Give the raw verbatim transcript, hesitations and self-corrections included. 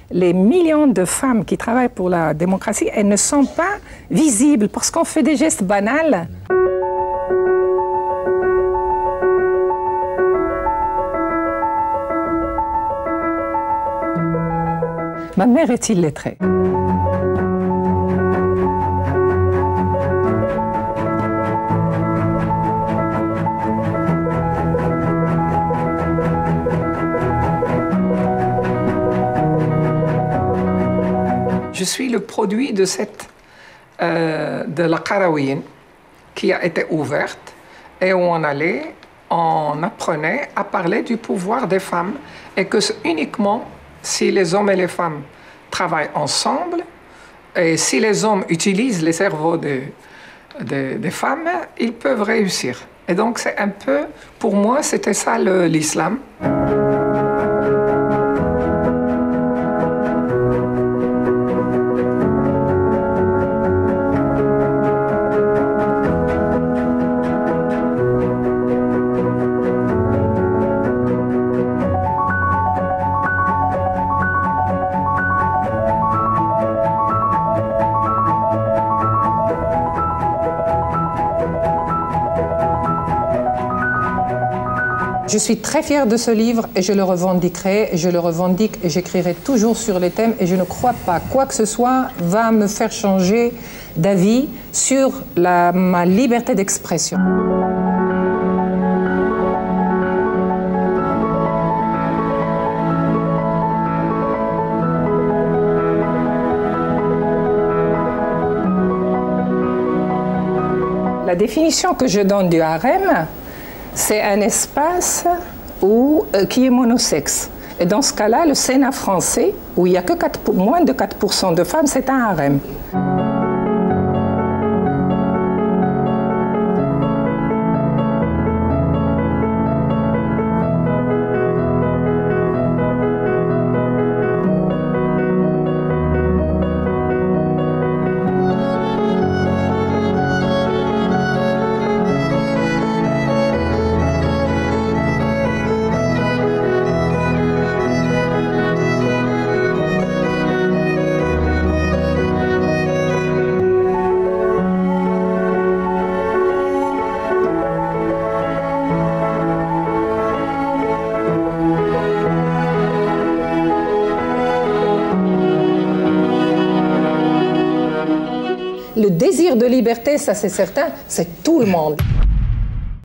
les millions de femmes qui travaillent pour la démocratie, elles ne sont pas visibles parce qu'on fait des gestes banals. Ma mère est illettrée. Je suis le produit de, cette, euh, de la Qarawiyyin qui a été ouverte et où on allait, on apprenait à parler du pouvoir des femmes et que uniquement si les hommes et les femmes travaillent ensemble et si les hommes utilisent les cerveaux de, de, des femmes, ils peuvent réussir. Et donc c'est un peu, pour moi, c'était ça l'islam. Je suis très fière de ce livre et je le revendiquerai, et je le revendique et j'écrirai toujours sur les thèmes et je ne crois pas quoi que ce soit va me faire changer d'avis sur la, ma liberté d'expression. La définition que je donne du harem, c'est un espace où, euh, qui est monosexe. Et dans ce cas-là, le Sénat français, où il n'y a que quatre, moins de quatre pour cent de femmes, c'est un harem. Le désir de liberté, ça c'est certain, c'est tout le monde.